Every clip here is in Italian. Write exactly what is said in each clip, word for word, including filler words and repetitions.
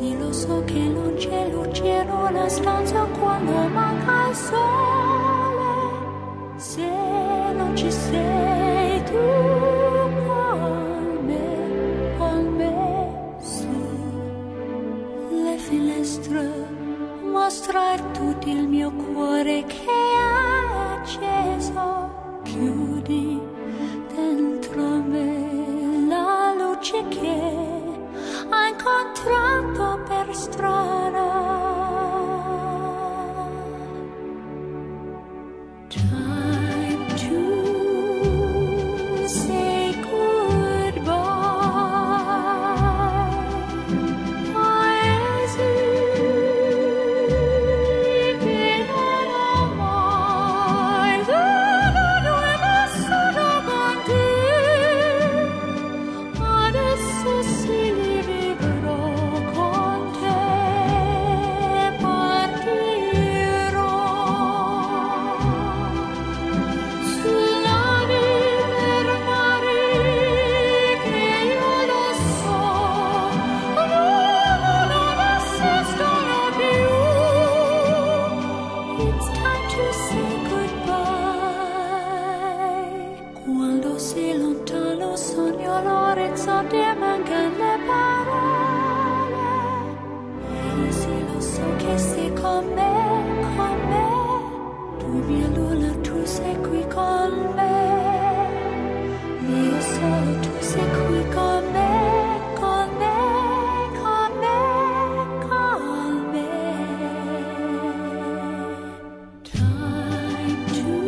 Sì, lo so che non c'è luce in una stanza quando manca il sole. Se non ci sei tu con me, con me, su le finestre mostra tutto il mio cuore che è acceso. Chiudi dentro me la luce che ha incontrato per strada. Time to say goodbye. Paesi che non ho mai veduto e vissuto con te. Adesso sì li vivrò con te, partirò sulla per mare che io lo so, non esistono più. It's time to say goodbye. Quando sei lontano sogno l'orizzonte, mancano le parole. E sì, lo so che sei con me, con me. Tu mia luna, tu sei qui con me. Io solo, tu sei qui con me, con me, con me, con me. Time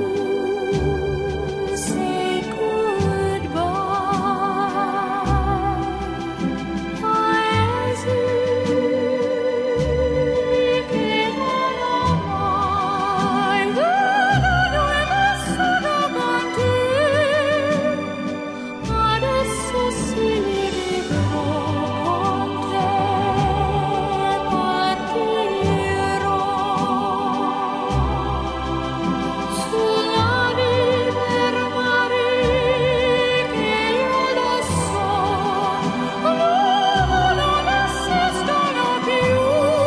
to say goodbye. Paesi che non ho mai veduto e vissuto con te. Adesso sì li vivrò con te, partirò sulla per mare che io lo so, non esistono più.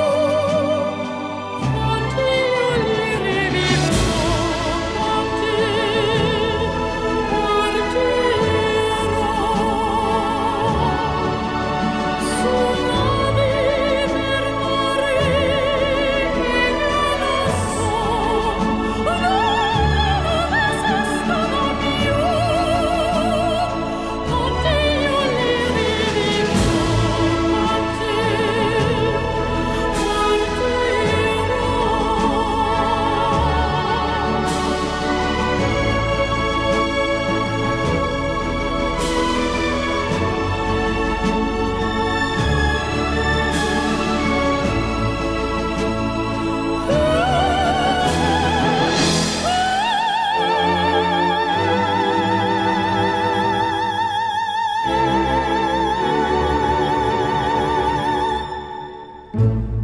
Con te io li rivivrò, con te partirò sulla per mare che io lo so, non esistono più. Con te io li rivivrò, con te partirò.